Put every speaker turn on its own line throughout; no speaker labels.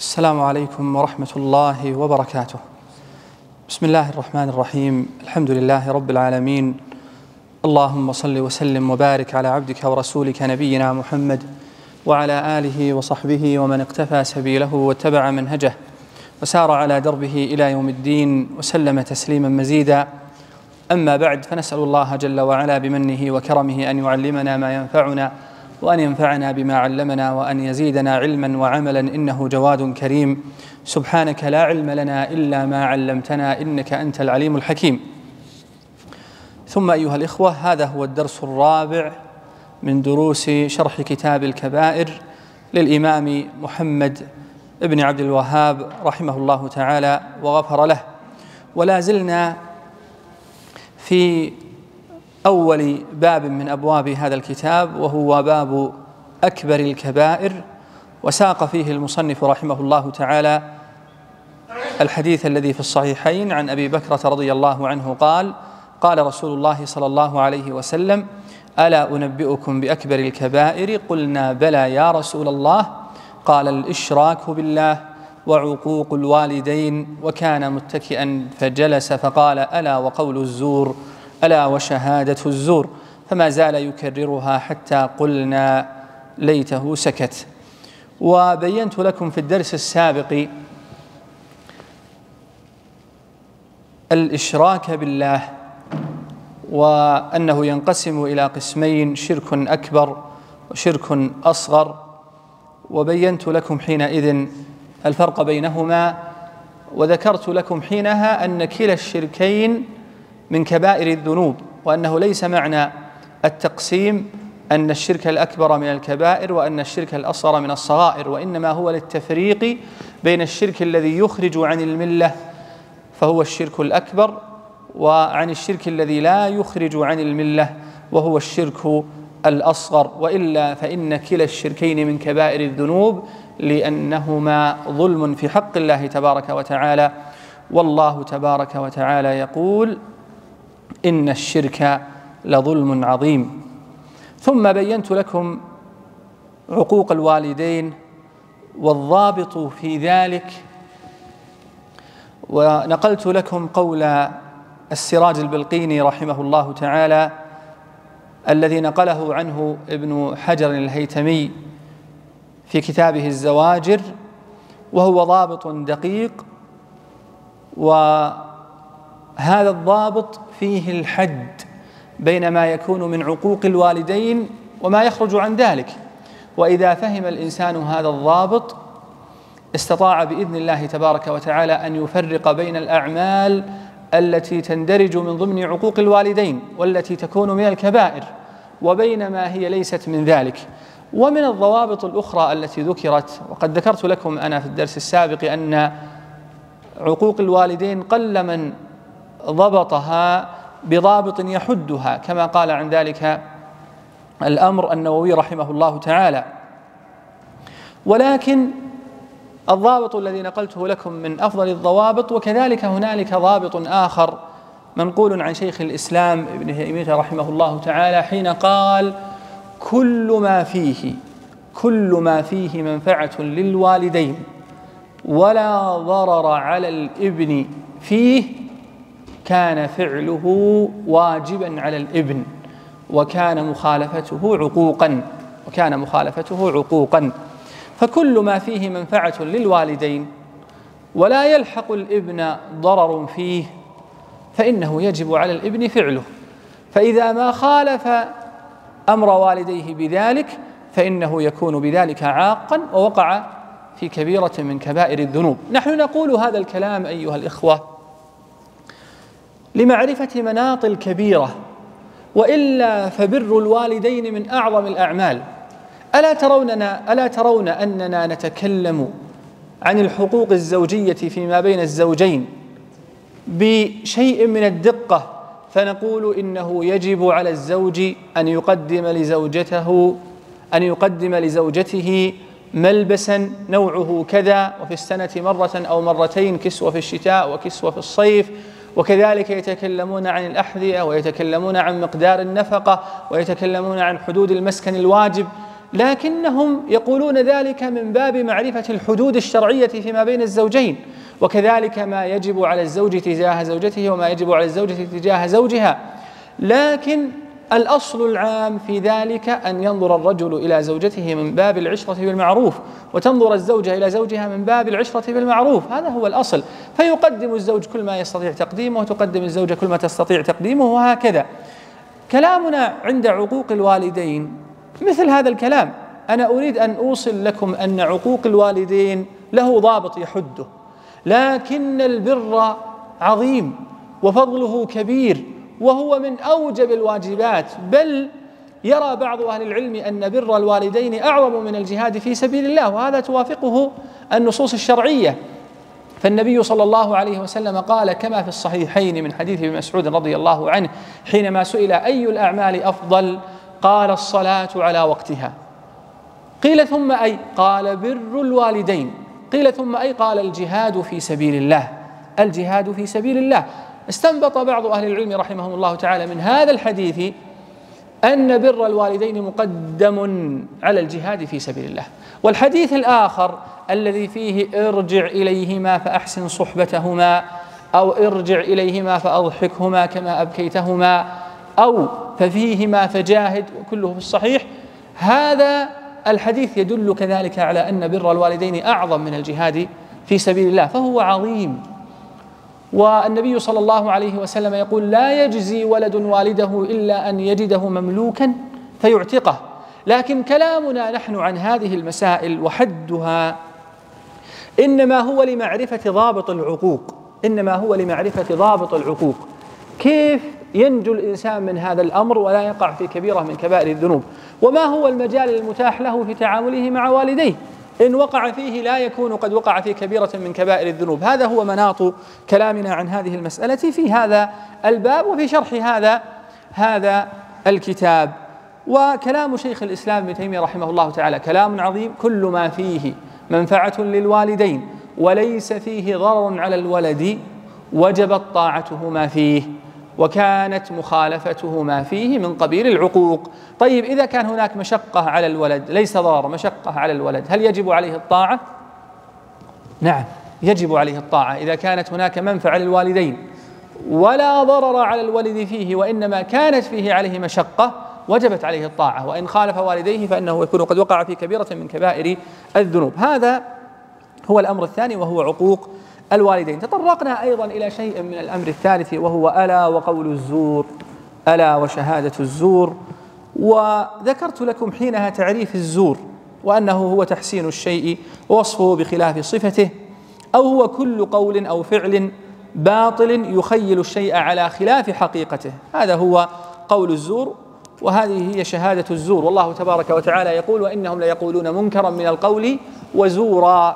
السلام عليكم ورحمة الله وبركاته. بسم الله الرحمن الرحيم. الحمد لله رب العالمين. اللهم صل وسلم وبارك على عبدك ورسولك نبينا محمد وعلى آله وصحبه ومن اقتفى سبيله واتبع منهجه وسار على دربه إلى يوم الدين وسلم تسليما مزيدا. أما بعد، فنسأل الله جل وعلا بمنه وكرمه أن يعلمنا ما ينفعنا وأن ينفعنا بما علمنا وأن يزيدنا علما وعملا، إنه جواد كريم. سبحانك لا علم لنا إلا ما علمتنا إنك أنت العليم الحكيم. ثم أيها الإخوة، هذا هو الدرس الرابع من دروس شرح كتاب الكبائر للإمام محمد بن عبد الوهاب رحمه الله تعالى وغفر له. ولا زلنا في أول باب من أبواب هذا الكتاب، وهو باب أكبر الكبائر، وساق فيه المصنف رحمه الله تعالى الحديث الذي في الصحيحين عن أبي بكرة رضي الله عنه قال: قال رسول الله صلى الله عليه وسلم: ألا أنبئكم بأكبر الكبائر؟ قلنا: بلى يا رسول الله. قال: الإشراك بالله وعقوق الوالدين. وكان متكئا فجلس فقال: ألا وقول الزور، ألا وشهادة الزور. فما زال يكررها حتى قلنا ليته سكت. وبينت لكم في الدرس السابق الإشراك بالله، وأنه ينقسم إلى قسمين: شرك أكبر وشرك أصغر. وبينت لكم حينئذ الفرق بينهما، وذكرت لكم حينها أن كلا الشركين من كبائر الذنوب، وأنه ليس معنى التقسيم أن الشرك الأكبر من الكبائر وأن الشرك الأصغر من الصغائر، وإنما هو للتفريق بين الشرك الذي يخرج عن الملة فهو الشرك الأكبر، وعن الشرك الذي لا يخرج عن الملة وهو الشرك الأصغر. وإلا فإن كلا الشركين من كبائر الذنوب، لأنهما ظلم في حق الله تبارك وتعالى، والله تبارك وتعالى يقول: إن الشرك لظلم عظيم. ثم بينت لكم عقوق الوالدين والضابط في ذلك، ونقلت لكم قول السراج البلقيني رحمه الله تعالى الذي نقله عنه ابن حجر الهيثمي في كتابه الزواجر، وهو ضابط دقيق. وهذا الضابط فيه الحد بين ما يكون من عقوق الوالدين وما يخرج عن ذلك، وإذا فهم الإنسان هذا الضابط استطاع بإذن الله تبارك وتعالى أن يفرق بين الأعمال التي تندرج من ضمن عقوق الوالدين والتي تكون من الكبائر وبين ما هي ليست من ذلك. ومن الضوابط الأخرى التي ذكرت، وقد ذكرت لكم أنا في الدرس السابق أن عقوق الوالدين قل من ضبطها بضابط يحدها، كما قال عن ذلك الأمر النووي رحمه الله تعالى. ولكن الضابط الذي نقلته لكم من أفضل الضوابط. وكذلك هنالك ضابط آخر منقول عن شيخ الإسلام ابن تيمية رحمه الله تعالى حين قال: كل ما فيه منفعة للوالدين ولا ضرر على الابن فيه كان فعله واجبا على الابن، وكان مخالفته عقوقا. فكل ما فيه منفعة للوالدين ولا يلحق الابن ضرر فيه فإنه يجب على الابن فعله، فإذا ما خالف أمر والديه بذلك فإنه يكون بذلك عاقا ووقع في كبيرة من كبائر الذنوب. نحن نقول هذا الكلام أيها الإخوة لمعرفة مناط الكبيرة، وإلا فبر الوالدين من أعظم الأعمال. ألا ترون أننا نتكلم عن الحقوق الزوجية فيما بين الزوجين بشيء من الدقة، فنقول إنه يجب على الزوج أن يقدم لزوجته ملبسا نوعه كذا، وفي السنة مرة أو مرتين، كسوة في الشتاء وكسوة في الصيف. وكذلك يتكلمون عن الأحذية، ويتكلمون عن مقدار النفقة، ويتكلمون عن حدود المسكن الواجب. لكنهم يقولون ذلك من باب معرفة الحدود الشرعية فيما بين الزوجين، وكذلك ما يجب على الزوج تجاه زوجته وما يجب على الزوجة تجاه زوجها. لكن الأصل العام في ذلك أن ينظر الرجل إلى زوجته من باب العشرة بالمعروف، وتنظر الزوجة إلى زوجها من باب العشرة بالمعروف، هذا هو الأصل. فيقدم الزوج كل ما يستطيع تقديمه، وتقدم الزوجة كل ما تستطيع تقديمه، وهكذا. كلامنا عند عقوق الوالدين مثل هذا الكلام. أنا أريد أن أوصل لكم أن عقوق الوالدين له ضابط يحده، لكن البر عظيم وفضله كبير، وهو من أوجب الواجبات، بل يرى بعض أهل العلم أن بر الوالدين أعظم من الجهاد في سبيل الله، وهذا توافقه النصوص الشرعية. فالنبي صلى الله عليه وسلم قال كما في الصحيحين من حديث ابن مسعود رضي الله عنه حينما سئل أي الأعمال أفضل قال الصلاة على وقتها. قيل ثم أي؟ قال بر الوالدين. قيل ثم أي؟ قال الجهاد في سبيل الله. الجهاد في سبيل الله. استنبط بعض أهل العلم رحمهم الله تعالى من هذا الحديث أن بر الوالدين مقدم على الجهاد في سبيل الله. والحديث الآخر الذي فيه ارجع إليهما فأحسن صحبتهما، أو ارجع إليهما فأضحكهما كما أبكيتهما، أو ففيهما فجاهد، كله في الصحيح. هذا الحديث يدل كذلك على أن بر الوالدين أعظم من الجهاد في سبيل الله، فهو عظيم. والنبي صلى الله عليه وسلم يقول لا يجزي ولد والده إلا أن يجده مملوكا فيعتقه. لكن كلامنا نحن عن هذه المسائل وحدها إنما هو لمعرفة ضابط العقوق، إنما هو لمعرفة ضابط العقوق، كيف ينجو الإنسان من هذا الأمر ولا يقع في كبيرة من كبائر الذنوب، وما هو المجال المتاح له في تعامله مع والديه، إن وقع فيه لا يكون قد وقع في كبيرة من كبائر الذنوب. هذا هو مناط كلامنا عن هذه المسألة في هذا الباب وفي شرح هذا الكتاب. وكلام شيخ الإسلام ابن تيمية رحمه الله تعالى كلام عظيم، كل ما فيه منفعة للوالدين وليس فيه ضرر على الولد وجبت طاعته ما فيه، وكانت مخالفته ما فيه من قبيل العقوق. طيب إذا كان هناك مشقة على الولد، ليس ضرر، مشقة على الولد، هل يجب عليه الطاعة؟ نعم يجب عليه الطاعة إذا كانت هناك منفعة للوالدين ولا ضرر على الولد فيه، وإنما كانت فيه عليه مشقة وجبت عليه الطاعة، وإن خالف والديه فإنه يكون قد وقع في كبيرة من كبائر الذنوب. هذا هو الأمر الثاني وهو عقوق الوالدين. تطرقنا أيضا إلى شيء من الأمر الثالث وهو ألا وقول الزور، ألا وشهادة الزور. وذكرت لكم حينها تعريف الزور، وأنه هو تحسين الشيء ووصفه بخلاف صفته، أو هو كل قول أو فعل باطل يخيل الشيء على خلاف حقيقته، هذا هو قول الزور، وهذه هي شهادة الزور. والله تبارك وتعالى يقول وإنهم ليقولون منكرا من القول وزورا.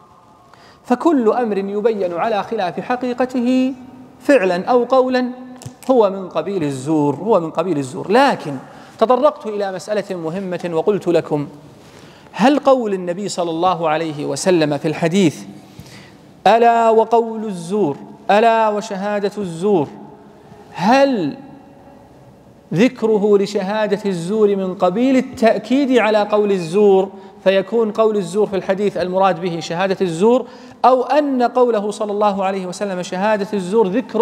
فكل أمر يبين على خلاف حقيقته فعلا أو قولا هو من قبيل الزور، هو من قبيل الزور. لكن تطرقت إلى مسألة مهمة وقلت لكم هل قول النبي صلى الله عليه وسلم في الحديث ألا وقول الزور، ألا وشهادة الزور، هل ذكره لشهادة الزور من قبيل التأكيد على قول الزور فيكون قول الزور في الحديث المراد به شهادة الزور، أو أن قوله صلى الله عليه وسلم شهادة الزور ذكر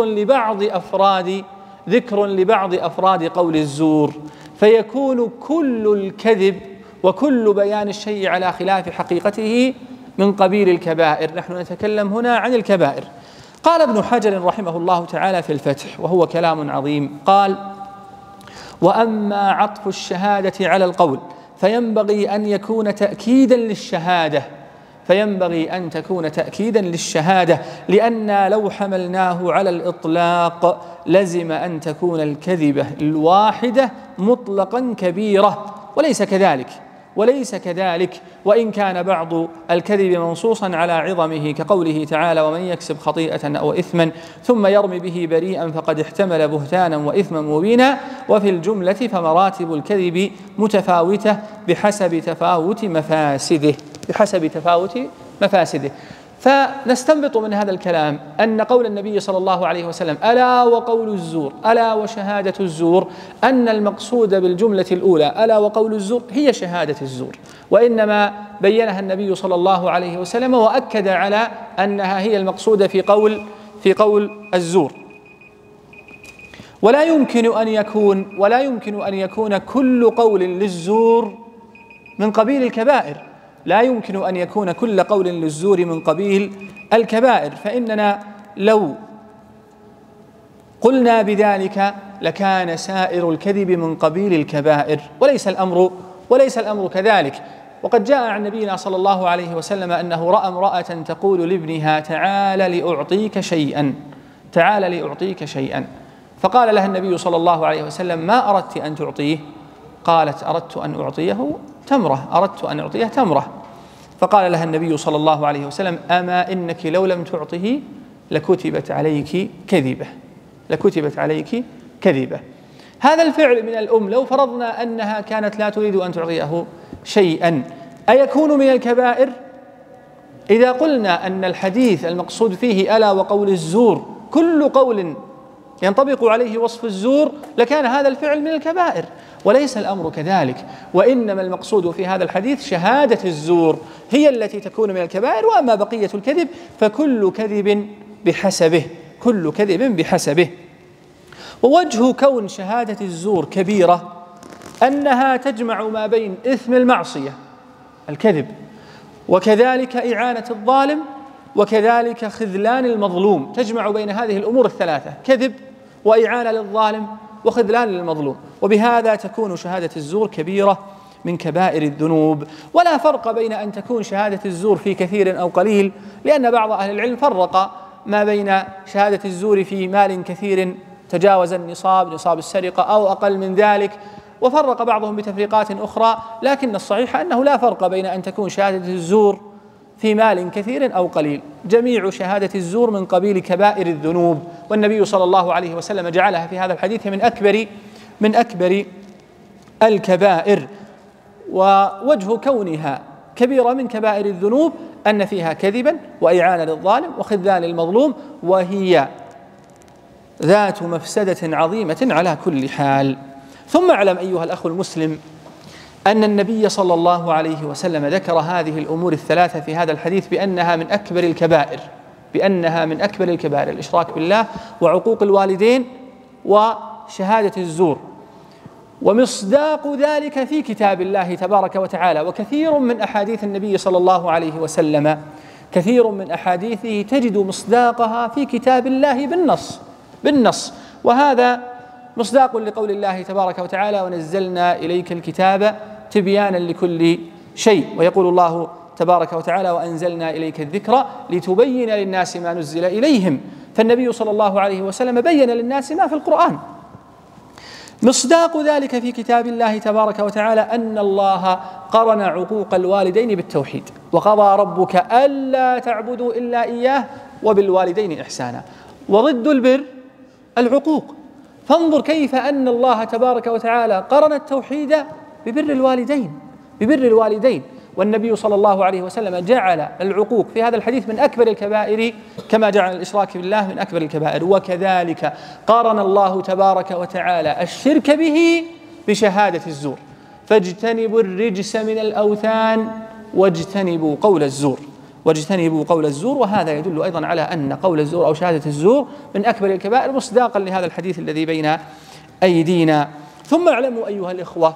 لبعض أفراد قول الزور، فيكون كل الكذب وكل بيان الشيء على خلاف حقيقته من قبيل الكبائر. نحن نتكلم هنا عن الكبائر. قال ابن حجر رحمه الله تعالى في الفتح وهو كلام عظيم، قال وأما عطف الشهادة على القول فينبغي أن يكون تأكيدا للشهادة، لأن لو حملناه على الإطلاق لزم أن تكون الكذبة الواحدة مطلقا كبيرة، وليس كذلك، وإن كان بعض الكذب منصوصا على عظمه كقوله تعالى ومن يكسب خطيئة أو إثما ثم يرمي به بريئا فقد احتمل بهتانا وإثما مبينا. وفي الجملة فمراتب الكذب متفاوتة بحسب تفاوت مفاسده. فنستنبط من هذا الكلام أن قول النبي صلى الله عليه وسلم ألا وقول الزور ألا وشهادة الزور، أن المقصود بالجملة الأولى ألا وقول الزور هي شهادة الزور، وإنما بينها النبي صلى الله عليه وسلم وأكد على أنها هي المقصودة في قول الزور. ولا يمكن أن يكون كل قول للزور من قبيل الكبائر، لا يمكن أن يكون كل قول للزور من قبيل الكبائر، فإننا لو قلنا بذلك لكان سائر الكذب من قبيل الكبائر، وليس الأمر كذلك. وقد جاء عن نبينا صلى الله عليه وسلم أنه رأى امرأة تقول لابنها تعال لأعطيك شيئا، فقال لها النبي صلى الله عليه وسلم ما أردت أن تعطيه؟ قالت أردت أن أعطيه تمرة. فقال لها النبي صلى الله عليه وسلم أما إنك لو لم تعطه لكتبت عليك كذبة. هذا الفعل من الأم لو فرضنا أنها كانت لا تريد أن تعطيه شيئا أيكون من الكبائر؟ إذا قلنا أن الحديث المقصود فيه ألا وقول الزور كل قول ينطبق عليه وصف الزور لكان هذا الفعل من الكبائر، وليس الأمر كذلك، وإنما المقصود في هذا الحديث شهادة الزور هي التي تكون من الكبائر، وأما بقية الكذب فكل كذب بحسبه. ووجه كون شهادة الزور كبيرة أنها تجمع ما بين إثم المعصية الكذب، وكذلك إعانة الظالم، وكذلك خذلان المظلوم، تجمع بين هذه الأمور الثلاثة: كذب وإعانة للظالم وخذلان للمظلوم، وبهذا تكون شهادة الزور كبيرة من كبائر الذنوب. ولا فرق بين أن تكون شهادة الزور في كثير أو قليل، لأن بعض أهل العلم فرق ما بين شهادة الزور في مال كثير تجاوز نصاب السرقة أو أقل من ذلك، وفرق بعضهم بتفريقات أخرى، لكن الصحيح أنه لا فرق بين أن تكون شهادة الزور في مال كثير أو قليل، جميع شهادة الزور من قبيل كبائر الذنوب، والنبي صلى الله عليه وسلم جعلها في هذا الحديث من أكبر الكبائر. ووجه كونها كبيرة من كبائر الذنوب أن فيها كذبا وإعانة للظالم وخذلان للمظلوم، وهي ذات مفسدة عظيمة على كل حال. ثم اعلم أيها الأخ المسلم أن النبي صلى الله عليه وسلم ذكر هذه الأمور الثلاثة في هذا الحديث بأنها من أكبر الكبائر، الإشراك بالله وعقوق الوالدين وشهادة الزور، ومصداق ذلك في كتاب الله تبارك وتعالى. وكثير من أحاديث النبي صلى الله عليه وسلم، كثير من أحاديثه تجد مصداقها في كتاب الله بالنص، وهذا مصداق لقول الله تبارك وتعالى ونزلنا إليك الكتاب تبيانا لكل شيء، ويقول الله تبارك وتعالى وأنزلنا إليك الذكر لتبين للناس ما نزل إليهم، فالنبي صلى الله عليه وسلم بين للناس ما في القرآن. مصداق ذلك في كتاب الله تبارك وتعالى أن الله قرن عقوق الوالدين بالتوحيد، وقضى ربك ألا تعبدوا إلا إياه وبالوالدين إحسانا، وضد البر العقوق. فانظر كيف أن الله تبارك وتعالى قرن التوحيد ببر الوالدين، والنبي صلى الله عليه وسلم جعل العقوق في هذا الحديث من أكبر الكبائر كما جعل الإشراك بالله من أكبر الكبائر. وكذلك قارن الله تبارك وتعالى الشرك به بشهادة الزور، فاجتنبوا الرجس من الأوثان واجتنبوا قول الزور. وهذا يدل أيضا على أن قول الزور أو شهادة الزور من أكبر الكبائر، مصداقا لهذا الحديث الذي بين أيدينا. ثم اعلموا أيها الإخوة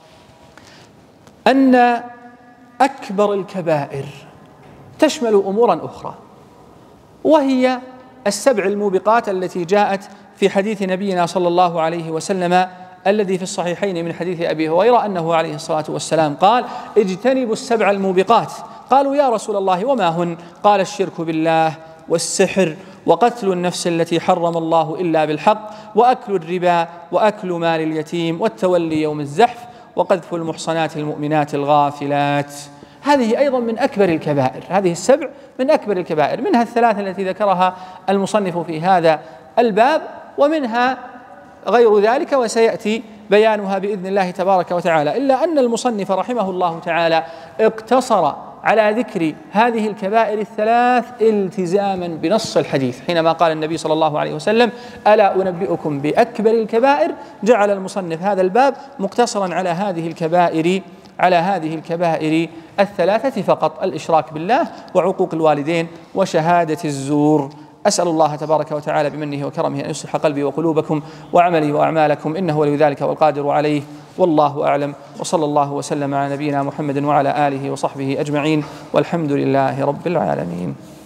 أن أكبر الكبائر تشمل أمورا أخرى، وهي السبع الموبقات التي جاءت في حديث نبينا صلى الله عليه وسلم الذي في الصحيحين من حديث أبي هريرة أنه عليه الصلاة والسلام قال اجتنبوا السبع الموبقات. قالوا يا رسول الله وما هن؟ قال الشرك بالله والسحر وقتل النفس التي حرم الله إلا بالحق وأكل الربا وأكل مال اليتيم والتولي يوم الزحف وقذف المحصنات المؤمنات الغافلات. هذه أيضا من أكبر الكبائر، هذه السبع من أكبر الكبائر، منها الثلاثة التي ذكرها المصنف في هذا الباب، ومنها غير ذلك وسيأتي بيانها بإذن الله تبارك وتعالى، إلا أن المصنف رحمه الله تعالى اقتصر على ذكر هذه الكبائر الثلاث التزاما بنص الحديث، حينما قال النبي صلى الله عليه وسلم: ألا أنبئكم بأكبر الكبائر؟ جعل المصنف هذا الباب مقتصرا على هذه الكبائر الثلاثة فقط: الإشراك بالله، وعقوق الوالدين، وشهادة الزور. أسأل الله تبارك وتعالى بمنه وكرمه أن يصلح قلبي وقلوبكم وعملي وأعمالكم، إنه ولي ذلك والقادر عليه، والله أعلم. وصلى الله وسلم على نبينا محمد وعلى آله وصحبه أجمعين، والحمد لله رب العالمين.